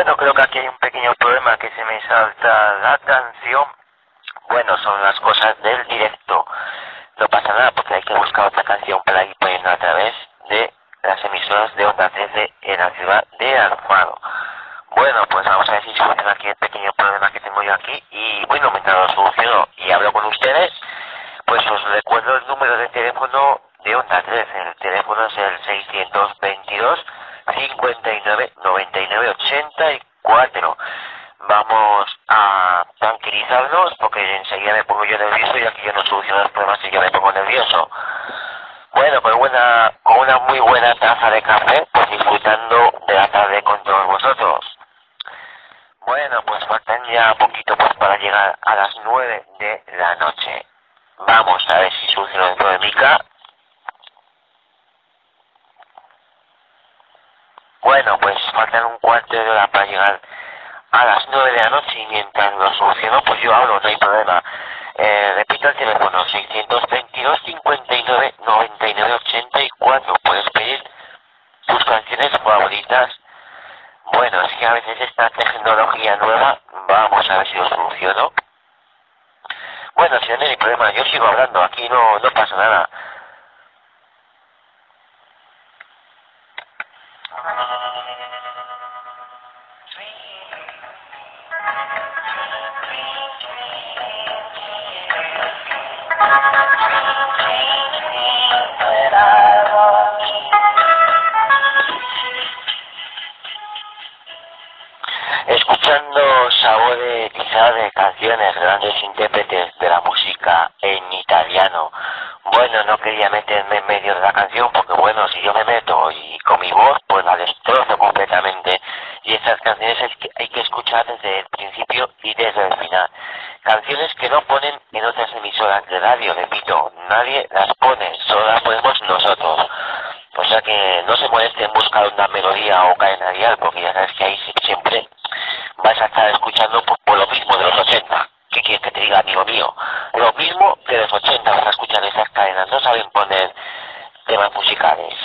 Bueno, creo que aquí hay un pequeño problema, que se me salta la canción. Bueno, son las cosas del directo. No pasa nada porque hay que buscar otra canción para ir poniendo a través de las emisoras de Onda 13 en la ciudad de Alfaro. Bueno, pues vamos a ver si soluciona aquí el pequeño problema que tengo yo aquí. Y bueno, mientras lo soluciono y hablo con ustedes, pues os recuerdo el número de teléfono de Onda 13. El teléfono es el 622 59 99 84. Vamos a tranquilizarnos porque enseguida me pongo yo nervioso y aquí yo no soluciono los problemas y yo me pongo nervioso. Bueno, con una muy buena taza de café, pues disfrutando de la tarde con todos vosotros. Bueno, pues faltan ya poquito pues para llegar a las 9 de la noche. Vamos a ver si soluciono el problemica. Bueno, pues faltan un cuarto de hora para llegar a las 9 de la noche y mientras lo soluciono, pues yo hablo, no hay problema. Repito el teléfono, 622 59 99 84. Puedes pedir tus canciones favoritas. Bueno, es que a veces esta tecnología nueva, vamos a ver si lo soluciono. Bueno, si no hay problema, yo sigo hablando, aquí no pasa nada. Escuchando sabores quizá de canciones, grandes intérpretes de la música en italiano. Bueno, no quería meterme en medio de la canción porque bueno, si yo me meto y con mi voz pues la destrozo completamente. Y estas canciones hay que escuchar desde el principio y desde el final. Canciones que no ponen en otras emisoras de radio, repito, nadie las pone, solo las ponemos nosotros. O sea que no se moleste en buscar una melodía o cadena dial porque ya sabes que ahí siempre vas a estar escuchando por lo mismo de los 80. ¿Qué quieres que te diga, amigo mío? Lo mismo que de los 80 vas a escuchar esas cadenas. No saben poner temas musicales.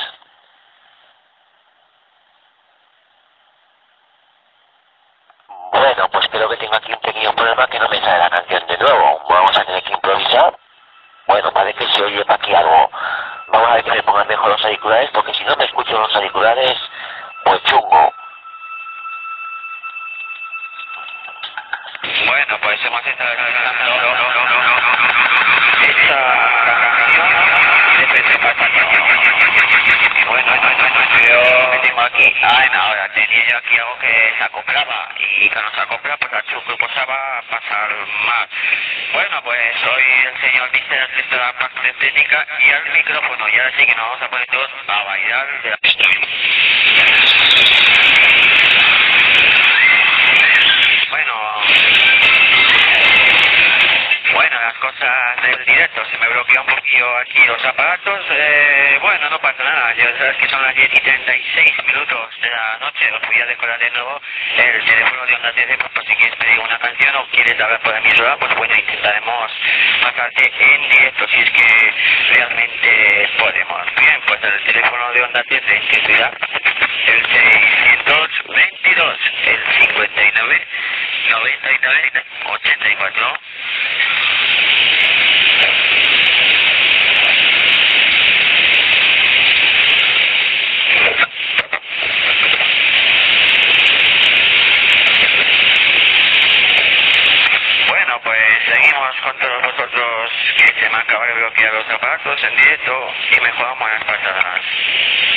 Bueno, pues creo que tengo aquí un pequeño problema que no me sale la canción de nuevo. Vamos a tener que improvisar. Bueno, parece que se oye para aquí algo. Vamos a ver que me pongan mejor los auriculares porque si no me escucho los auriculares, pues chungo. Bueno, pues hemos estado escuchando esta canción de Pepe Patanio. Bueno, yo me tengo aquí, ahora tenía yo aquí algo que se acoplaba y que no se acopla, pues al chuco pasaba a pasar más. Bueno, pues soy el señor Mister, que está la parte técnica y al micrófono, y ahora sí que nos vamos a poner todos a bailar de la estoy. Bueno, las cosas del directo, se me bloquea un poquillo aquí los aparatos, bueno, no pasa nada, ya sabes que son las 10 y 36 minutos de la noche, os voy a decorar de nuevo el teléfono de Onda 13, pues por si quieres pedir una canción o quieres hablar por la emisora, pues bueno, intentaremos pasarte en directo si es que realmente podemos. Bien, pues el teléfono de Onda 13 en tu ciudad, el 622, el 59 99 84. Bueno, pues seguimos con todos vosotros que se me acaba de bloquear los aparatos en directo y mejoramos las pasadas.